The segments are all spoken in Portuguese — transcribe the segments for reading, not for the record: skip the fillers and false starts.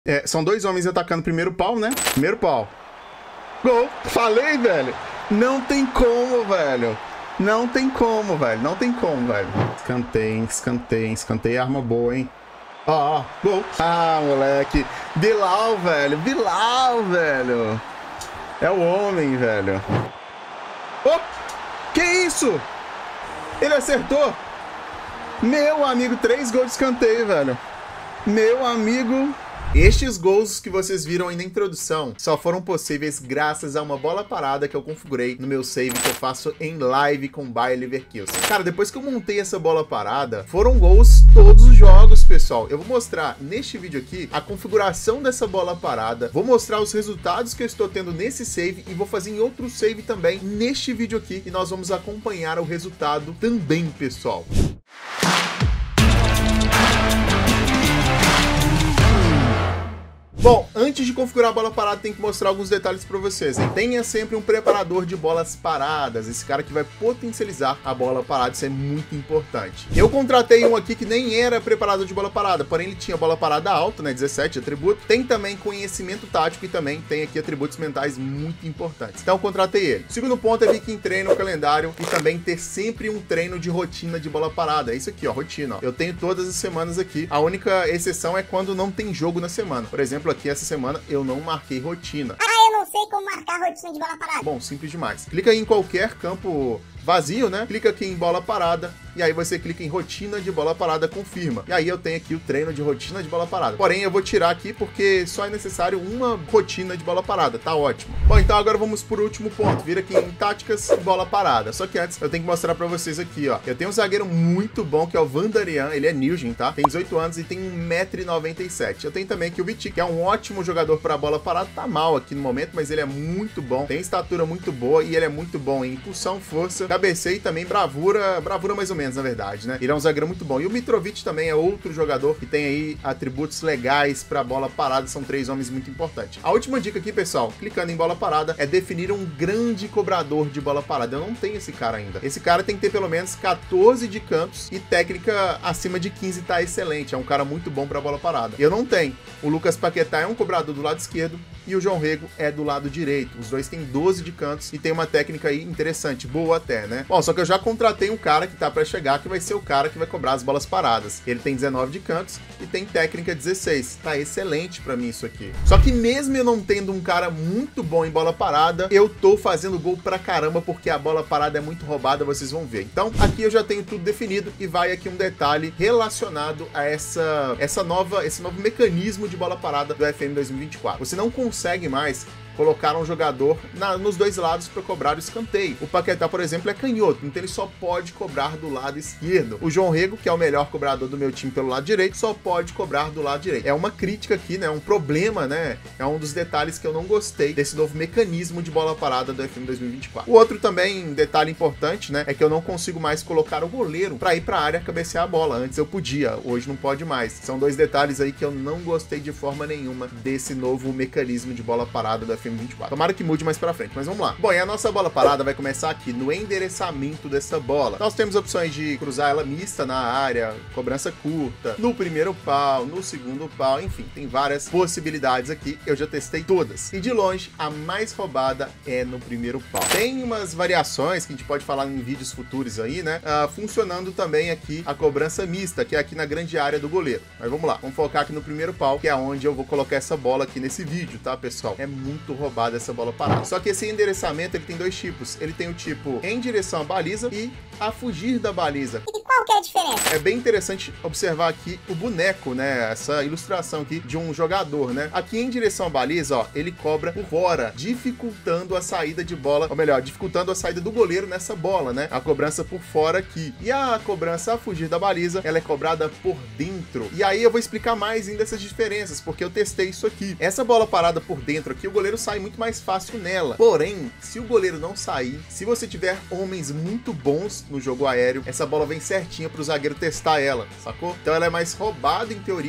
São dois homens atacando o primeiro pau, né? Primeiro pau. Gol! Falei, velho! Não tem como, velho! Não tem como, velho! Não tem como, velho! Escanteio, escanteio, escanteio. Arma boa, hein? Ó, gol! Ah, moleque! Bilal, velho! Bilal, velho! É o homem, velho! Oh! Que isso? Ele acertou! Meu amigo, 3 gols de escanteio, velho! Meu amigo... Estes gols que vocês viram aí na introdução só foram possíveis graças a uma bola parada que eu configurei no meu save que eu faço em live com Bayer Leverkusen. Cara, depois que eu montei essa bola parada, foram gols todos os jogos, pessoal. Eu vou mostrar neste vídeo aqui a configuração dessa bola parada, vou mostrar os resultados que eu estou tendo nesse save e vou fazer em outro save também neste vídeo aqui e nós vamos acompanhar o resultado também, pessoal. Bom, antes de configurar a bola parada, tem que mostrar alguns detalhes para vocês, hein? Tenha sempre um preparador de bolas paradas, esse cara que vai potencializar a bola parada, isso é muito importante. Eu contratei um aqui que nem era preparador de bola parada, porém ele tinha bola parada alta, né, 17 atributo, tem também conhecimento tático e também tem aqui atributos mentais muito importantes. Então eu contratei ele. O segundo ponto é vir aqui em treino, calendário e também ter sempre um treino de rotina de bola parada. É isso aqui, ó, rotina, ó. Eu tenho todas as semanas aqui, a única exceção é quando não tem jogo na semana. Por exemplo, aqui essa semana eu não marquei rotina. Ah, eu não sei como marcar rotina de bola parada. Bom, simples demais. Clica aí em qualquer campo vazio, né? Clica aqui em bola parada e aí você clica em rotina de bola parada, confirma. E aí eu tenho aqui o treino de rotina de bola parada. Porém, eu vou tirar aqui porque só é necessário uma rotina de bola parada, tá ótimo. Bom, então agora vamos pro último ponto. Vira aqui em táticas e bola parada. Só que antes eu tenho que mostrar pra vocês aqui, ó. Eu tenho um zagueiro muito bom que é o Vandarian, ele é Nilgen, tá? Tem 18 anos e tem 1,97 m. Eu tenho também aqui o Vitic, que é um ótimo jogador pra bola parada. Tá mal aqui no momento, mas ele é muito bom. Tem estatura muito boa e ele é muito bom em impulsão, força, cabeceio e também bravura mais ou menos, na verdade, né? Ele é um zagueiro muito bom. E o Mitrovic também é outro jogador que tem aí atributos legais pra bola parada, são 3 homens muito importantes. A última dica aqui, pessoal, clicando em bola parada, é definir um grande cobrador de bola parada. Eu não tenho esse cara ainda. Esse cara tem que ter pelo menos 14 de cantos e técnica acima de 15 tá excelente. É um cara muito bom pra bola parada. Eu não tenho. O Lucas Paquetá é um cobrador do lado esquerdo e o João Rego é do lado direito. Os dois têm 12 de cantos e tem uma técnica aí interessante, boa até, né? Bom, só que eu já contratei um cara que tá pra chegar, que vai ser o cara que vai cobrar as bolas paradas. Ele tem 19 de cantos e tem técnica 16. Tá excelente pra mim isso aqui. Só que mesmo eu não tendo um cara muito bom em bola parada, eu tô fazendo gol pra caramba porque a bola parada é muito roubada, vocês vão ver. Então, aqui eu já tenho tudo definido e vai aqui um detalhe relacionado a esse novo mecanismo de bola parada do FM 2024. Você não consegue mais colocar um jogador nos dois lados para cobrar o escanteio. O Paquetá, por exemplo, é canhoto, então ele só pode cobrar do lado esquerdo. O João Rego, que é o melhor cobrador do meu time pelo lado direito, só pode cobrar do lado direito. É uma crítica aqui, né? Um problema, né? É um dos detalhes que eu não gostei desse novo mecanismo de bola parada do FM 2024. O outro também, detalhe importante, né? É que eu não consigo mais colocar o goleiro para ir para a área cabecear a bola. Antes eu podia, hoje não pode mais. São dois detalhes aí que eu não gostei de forma nenhuma desse novo mecanismo de bola parada do FM 24. Tomara que mude mais pra frente, mas vamos lá. Bom, e a nossa bola parada vai começar aqui no endereçamento dessa bola. Nós temos opções de cruzar ela mista na área, cobrança curta, no primeiro pau, no segundo pau, enfim, tem várias possibilidades aqui. Eu já testei todas. E de longe, a mais roubada é no primeiro pau. Tem umas variações que a gente pode falar em vídeos futuros aí, né? Funcionando também aqui a cobrança mista, que é aqui na grande área do goleiro. Mas vamos lá, vamos focar aqui no primeiro pau, que é onde eu vou colocar essa bola aqui nesse vídeo, tá, pessoal? É muito roubada essa bola parada. Só que esse endereçamento, ele tem dois tipos. Ele tem o tipo em direção à baliza e a fugir da baliza. E qual que é a diferença? É bem interessante observar aqui o boneco, né? Essa ilustração aqui de um jogador, né? Aqui em direção à baliza, ó, ele cobra por fora, dificultando a saída de bola, ou melhor, dificultando a saída do goleiro nessa bola, né? A cobrança por fora aqui. E a cobrança a fugir da baliza, ela é cobrada por dentro. E aí eu vou explicar mais ainda essas diferenças, porque eu testei isso aqui. Essa bola parada por dentro aqui, o goleiro sai muito mais fácil nela. Porém, se o goleiro não sair, se você tiver homens muito bons no jogo aéreo, essa bola vem certinha pro zagueiro testar ela, sacou? Então ela é mais roubada em teoria,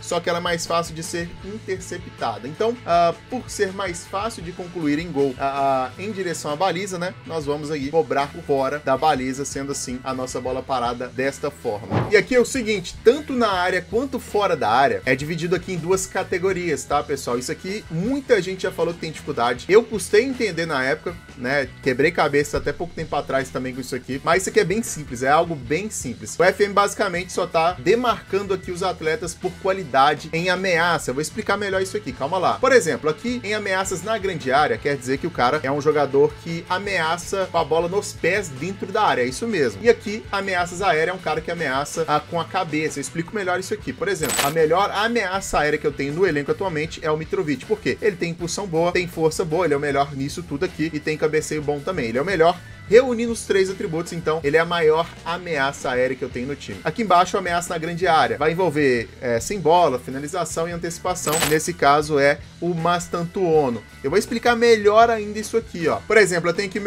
só que ela é mais fácil de ser interceptada. Então, por ser mais fácil de concluir em gol em direção à baliza, né, nós vamos aí cobrar por fora da baliza, sendo assim a nossa bola parada desta forma. E aqui é o seguinte, tanto na área quanto fora da área, é dividido aqui em duas categorias, tá, pessoal? Isso aqui, muita gente já falou que tem dificuldade. Eu custei entender na época, né, quebrei cabeça até pouco tempo atrás também com isso aqui, mas isso aqui é bem simples, é algo bem simples. O FM basicamente só tá demarcando aqui os atletas por qualidade em ameaça. Eu vou explicar melhor isso aqui, calma lá. Por exemplo, aqui em ameaças na grande área, quer dizer que o cara é um jogador que ameaça com a bola nos pés dentro da área, é isso mesmo. E aqui, ameaças aéreas é um cara que ameaça com a cabeça. Eu explico melhor isso aqui. Por exemplo, a melhor ameaça aérea que eu tenho no elenco atualmente é o Mitrovic. Por quê? Ele tem impulsão boa, tem força boa, ele é o melhor nisso tudo aqui e tem cabeceio bom também. Ele é o melhor reunindo os 3 atributos, então ele é a maior ameaça aérea que eu tenho no time. Aqui embaixo, a ameaça na grande área. Vai envolver sem bola, finalização e antecipação. Nesse caso é o Mastantuono. Eu vou explicar melhor ainda isso aqui, ó. Por exemplo, eu tenho aqui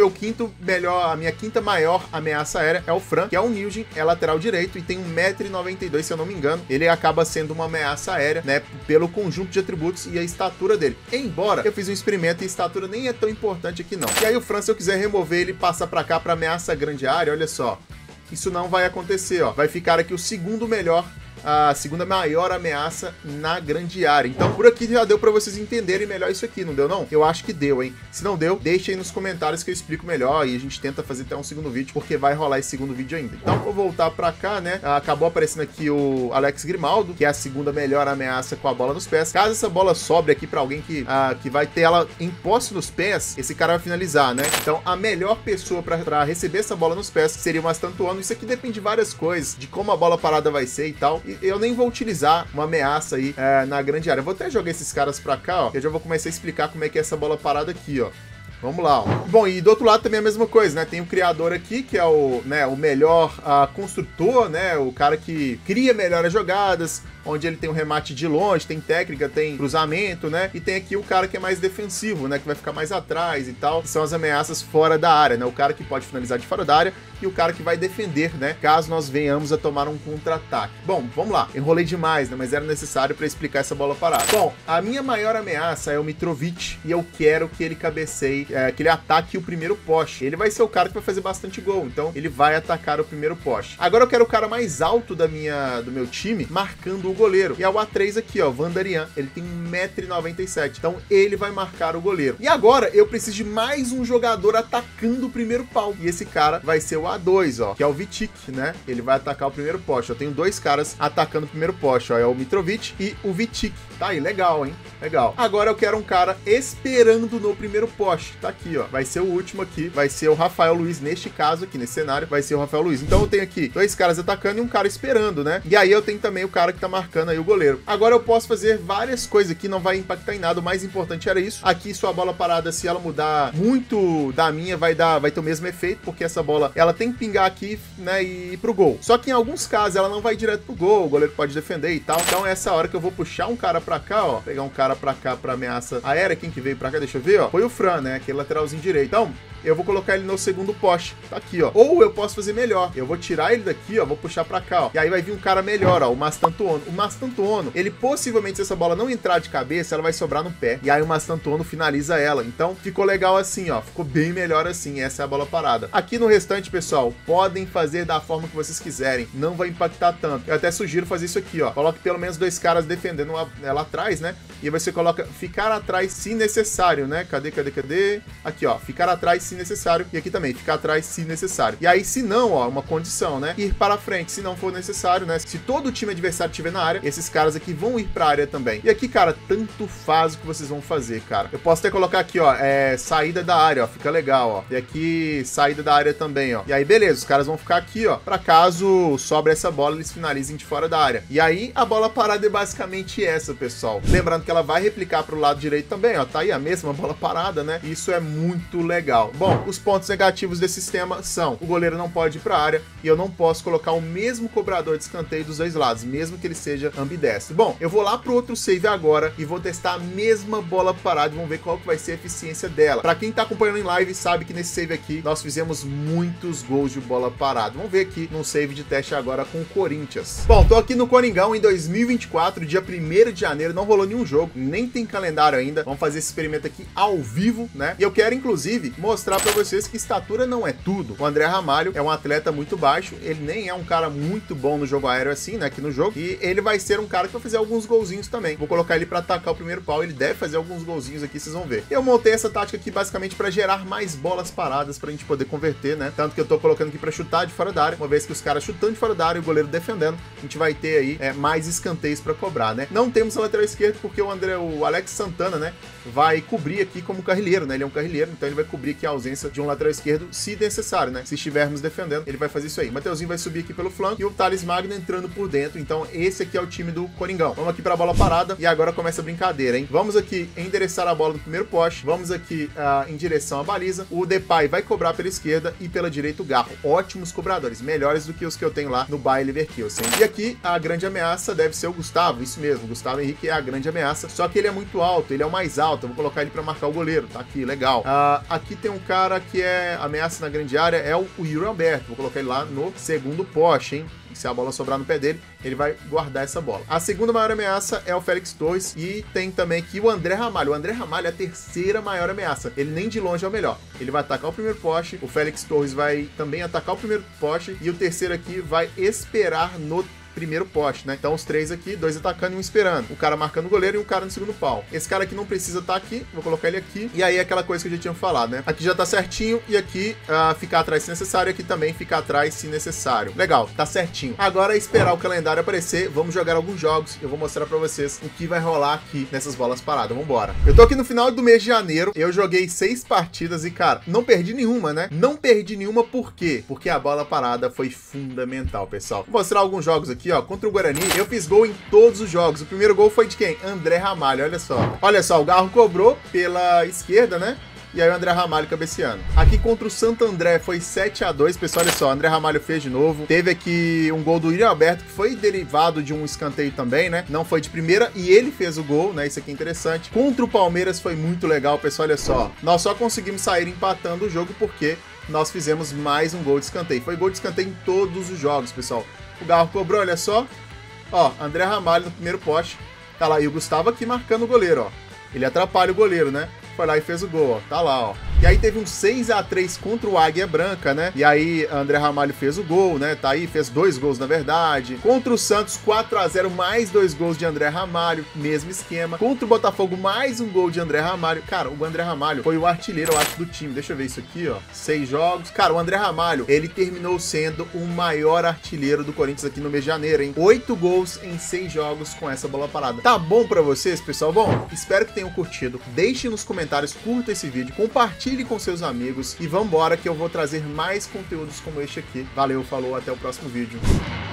a minha quinta maior ameaça aérea é o Fran, que é um Nilgin, é lateral direito e tem 1,92 m, se eu não me engano. Ele acaba sendo uma ameaça aérea, né, pelo conjunto de atributos e a estatura dele. Embora eu fiz um experimento e a estatura nem é tão importante aqui não. E aí o Fran, se eu quiser remover ele, passa pra cá pra ameaça grande área, olha só. Isso não vai acontecer, ó. Vai ficar aqui o segundo melhor, a segunda maior ameaça na grande área. Então, por aqui já deu pra vocês entenderem melhor isso aqui, não deu não? Eu acho que deu, hein? Se não deu, deixa aí nos comentários que eu explico melhor e a gente tenta fazer até um segundo vídeo, porque vai rolar esse segundo vídeo ainda. Então, vou voltar pra cá, né? Acabou aparecendo aqui o Alex Grimaldo, que é a segunda melhor ameaça com a bola nos pés. Caso essa bola sobre aqui pra alguém que vai ter ela em posse nos pés, esse cara vai finalizar, né? Então, a melhor pessoa pra receber essa bola nos pés seria o Mastantuono. Isso aqui depende de várias coisas, de como a bola parada vai ser e tal. E eu nem vou utilizar uma ameaça aí na grande área. Eu vou até jogar esses caras pra cá, ó. Eu já vou começar a explicar como é que é essa bola parada aqui, ó. Vamos lá, ó. Bom, e do outro lado também é a mesma coisa, né? Tem o criador aqui, que é o melhor construtor, né? O cara que cria melhores jogadas, onde ele tem um remate de longe, tem técnica, tem cruzamento, né? E tem aqui o cara que é mais defensivo, né? Que vai ficar mais atrás e tal. Que são as ameaças fora da área, né? O cara que pode finalizar de fora da área e o cara que vai defender, né? Caso nós venhamos a tomar um contra-ataque. Bom, vamos lá. Enrolei demais, né? Mas era necessário para explicar essa bola parada. Bom, a minha maior ameaça é o Mitrovic e eu quero que ele cabeceie, que ele ataque o primeiro poste. Ele vai ser o cara que vai fazer bastante gol, então ele vai atacar o primeiro poste. Agora eu quero o cara mais alto do meu time, marcando o goleiro. E é o A3 aqui, ó, Vandarian. Ele tem 1,97 m, então ele vai marcar o goleiro. E agora eu preciso de mais um jogador atacando o primeiro pau. E esse cara vai ser o A2, ó, que é o Vitic, né? Ele vai atacar o primeiro poste. Eu tenho 2 caras atacando o primeiro poste, ó, é o Mitrovic e o Vitic. Tá aí, legal, hein? Legal. Agora eu quero um cara esperando no primeiro poste. Tá aqui, ó. Vai ser o último aqui. Vai ser o Rafael Luiz. Neste caso aqui, nesse cenário, vai ser o Rafael Luiz. Então eu tenho aqui 2 caras atacando e um cara esperando, né? E aí eu tenho também o cara que tá marcando aí o goleiro. Agora eu posso fazer várias coisas aqui, não vai impactar em nada. O mais importante era isso. Aqui, sua bola parada, se ela mudar muito da minha, vai ter o mesmo efeito, porque essa bola, ela tem que pingar aqui, né, e ir pro gol. Só que em alguns casos ela não vai direto pro gol, o goleiro pode defender e tal. Então é essa hora que eu vou puxar um cara pra cá, ó, pegar um cara pra cá pra ameaça aérea. Quem que veio pra cá, deixa eu ver, ó, foi o Fran, né, aquele lateralzinho direito. Então eu vou colocar ele no segundo poste, tá aqui, ó. Ou eu posso fazer melhor, eu vou tirar ele daqui, ó, vou puxar pra cá, ó, e aí vai vir um cara melhor, ó, o Mastantuono. O Mastantuono, ele possivelmente, se essa bola não entrar de cabeça, ela vai sobrar no pé, e aí o Mastantuono finaliza ela. Então ficou legal assim, ó, ficou bem melhor assim. Essa é a bola parada. Aqui no restante, pessoal, podem fazer da forma que vocês quiserem, não vai impactar tanto. Eu até sugiro fazer isso aqui, ó, coloque pelo menos 2 caras defendendo lá atrás, né, e você coloca ficar atrás se necessário, né, cadê? Aqui, ó, ficar atrás se necessário, e aqui também, ficar atrás se necessário. E aí, se não, ó, uma condição, né, ir para frente se não for necessário, né, se todo o time adversário estiver na área, esses caras aqui vão ir pra área também. E aqui, cara, tanto faz o que vocês vão fazer, cara. Eu posso até colocar aqui, ó, saída da área, ó, fica legal, ó, e aqui, saída da área também, ó. E aí, beleza, os caras vão ficar aqui, ó, pra caso sobre essa bola, eles finalizem de fora da área. E aí, a bola parada é basicamente essa, pessoal. Lembrando que ela vai replicar pro lado direito também, ó, tá aí a mesma bola parada, né? Isso é muito legal. Bom, os pontos negativos desse sistema são: o goleiro não pode ir para a área e eu não posso colocar o mesmo cobrador de escanteio dos dois lados, mesmo que ele seja ambidestro. Bom, eu vou lá pro outro save agora e vou testar a mesma bola parada e vamos ver qual que vai ser a eficiência dela. Para quem tá acompanhando em live sabe que nesse save aqui nós fizemos muitos gols de bola parada. Vamos ver aqui num save de teste agora com o Corinthians. Bom, tô aqui no Coringão em 2024, dia 1º de janeiro, não rolou nenhum jogo, nem tem calendário ainda. Vamos fazer esse experimento aqui ao vivo, né? E eu quero inclusive mostrar para vocês que estatura não é tudo. O André Ramalho é um atleta muito baixo, ele nem é um cara muito bom no jogo aéreo assim, né, aqui no jogo, e ele vai ser um cara que vai fazer alguns golzinhos também. Vou colocar ele para atacar o primeiro pau, ele deve fazer alguns golzinhos aqui, vocês vão ver. Eu montei essa tática aqui basicamente para gerar mais bolas paradas pra gente poder converter, né? Tanto que eu tô colocando aqui para chutar de fora da área, uma vez que os caras chutando de fora da área e o goleiro defendendo, a gente vai ter aí mais escanteios para cobrar, né? Não temos a lateral esquerda porque o Alex Santana, né, vai cobrir aqui como carrilheiro, né? Ele é um carrilheiro, então ele vai cobrir aqui a ausência de um lateral esquerdo se necessário, né? Se estivermos defendendo, ele vai fazer isso aí. Mateuzinho vai subir aqui pelo flanco e o Thales Magno entrando por dentro. Então esse aqui é o time do Coringão. Vamos aqui para a bola parada e agora começa a brincadeira, hein? Vamos aqui endereçar a bola no primeiro poste, vamos aqui em direção à baliza. O Depay vai cobrar pela esquerda e pela direita o Garro. Ótimos cobradores, melhores do que os que eu tenho lá no Bayer Leverkusen. E aqui a grande ameaça deve ser o Gustavo, isso mesmo, o Gustavo Henrique é a grande ameaça, só que ele é muito alto, ele é o mais alto, eu vou colocar ele para marcar o goleiro, tá aqui, legal. Aqui tem um cara que é ameaça na grande área, é o Yuri Alberto, vou colocar ele lá no segundo poste, hein? Se a bola sobrar no pé dele, ele vai guardar essa bola. A segunda maior ameaça é o Félix Torres e tem também aqui o André Ramalho. O André Ramalho é a terceira maior ameaça. Ele nem de longe é o melhor. Ele vai atacar o primeiro poste, o Félix Torres vai também atacar o primeiro poste e o terceiro aqui vai esperar no primeiro poste, né? Então os três aqui, dois atacando e um esperando. O cara marcando o goleiro e um cara no segundo pau. Esse cara aqui não precisa estar aqui, vou colocar ele aqui. E aí aquela coisa que eu já tinha falado, né? Aqui já tá certinho e aqui ficar atrás se necessário, aqui também ficar atrás se necessário. Legal, tá certinho. Agora é esperar o calendário aparecer, vamos jogar alguns jogos. Eu vou mostrar pra vocês o que vai rolar aqui nessas bolas paradas. Vambora. Eu tô aqui no final do mês de janeiro, eu joguei 6 partidas e, cara, não perdi nenhuma, né? Não perdi nenhuma por quê? Porque a bola parada foi fundamental, pessoal. Vou mostrar alguns jogos aqui, ó, contra o Guarani, eu fiz gol em todos os jogos. O primeiro gol foi de quem? André Ramalho, olha só. Olha só, o Garro cobrou pela esquerda, né? E aí o André Ramalho cabeceando. Aqui contra o Santo André foi 7-2, pessoal, olha só, o André Ramalho fez de novo. Teve aqui um gol do Yuri Alberto, que foi derivado de um escanteio também, né? Não foi de primeira e ele fez o gol, né? Isso aqui é interessante. Contra o Palmeiras foi muito legal, pessoal, olha só. Nós só conseguimos sair empatando o jogo porque nós fizemos mais um gol de escanteio. Foi gol de escanteio em todos os jogos, pessoal. O Garro cobrou, olha só. Ó, André Ramalho no primeiro poste. Tá lá, e o Gustavo aqui marcando o goleiro, ó. Ele atrapalha o goleiro, né? Foi lá e fez o gol, ó. Tá lá, ó. E aí teve um 6-3 contra o Águia Branca, né? E aí André Ramalho fez o gol, né? Tá aí, fez 2 gols, na verdade. Contra o Santos, 4-0, mais 2 gols de André Ramalho, mesmo esquema. Contra o Botafogo, mais um gol de André Ramalho. Cara, o André Ramalho foi o artilheiro, eu acho, do time. Deixa eu ver isso aqui, ó. 6 jogos. Cara, o André Ramalho, ele terminou sendo o maior artilheiro do Corinthians aqui no mês de janeiro, hein? 8 gols em 6 jogos com essa bola parada. Tá bom pra vocês, pessoal? Bom, espero que tenham curtido. Deixe nos comentários, curta esse vídeo, compartilhe com seus amigos e vambora que eu vou trazer mais conteúdos como este aqui. Valeu, falou, até o próximo vídeo.